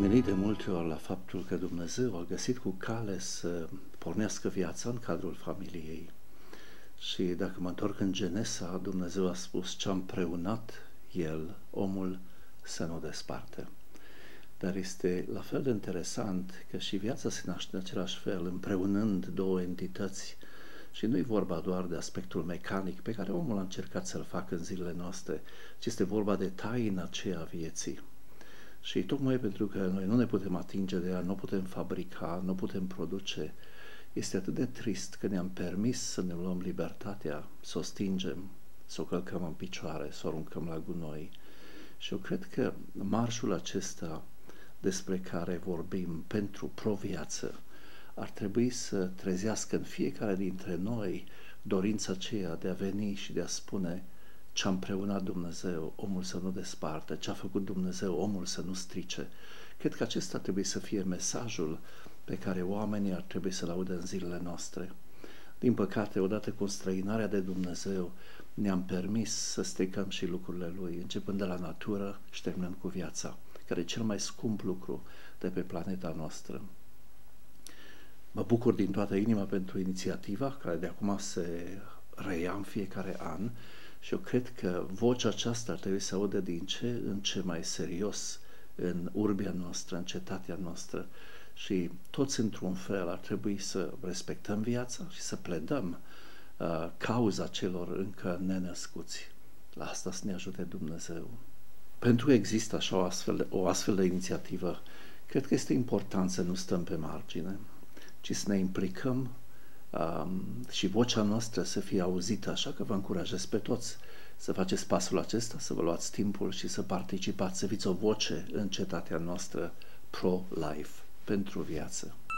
gândit de multe ori la faptul că Dumnezeu a găsit cu cale să pornească viața în cadrul familiei. Și dacă mă întorc în Genesa, Dumnezeu a spus ce-a împreunat El, omul, să nu desparte. Dar este la fel de interesant că și viața se naște în același fel, împreunând două entități. Și nu e vorba doar de aspectul mecanic pe care omul a încercat să-l facă în zilele noastre, ci este vorba de taina aceea a vieții. Și tocmai pentru că noi nu ne putem atinge de ea, nu putem fabrica, nu putem produce, este atât de trist că ne-am permis să ne luăm libertatea, să o stingem, să o călcăm în picioare, să o aruncăm la gunoi. Și eu cred că marșul acesta despre care vorbim pentru pro-viață ar trebui să trezească în fiecare dintre noi dorința aceea de a veni și de a spune: ce-a împreunat Dumnezeu, omul să nu desparte, ce-a făcut Dumnezeu, omul să nu strice. Cred că acesta trebuie să fie mesajul pe care oamenii ar trebui să-l audă în zilele noastre. Din păcate, odată cu străinarea de Dumnezeu, ne-am permis să stricăm și lucrurile Lui, începând de la natură și terminând cu viața, care e cel mai scump lucru de pe planeta noastră. Mă bucur din toată inima pentru inițiativa care de acum se reia în fiecare an și eu cred că vocea aceasta ar trebui să audă din ce în ce mai serios în urbia noastră, în cetatea noastră, și toți într-un fel ar trebui să respectăm viața și să pledăm cauza celor încă nenăscuți. La asta să ne ajute Dumnezeu. Pentru că există așa o astfel de inițiativă, cred că este important să nu stăm pe margine, ci să ne implicăm și vocea noastră să fie auzită, așa că vă încurajez pe toți să faceți pasul acesta, să vă luați timpul și să participați, să fiți o voce în cetatea noastră pro-life, pentru viață.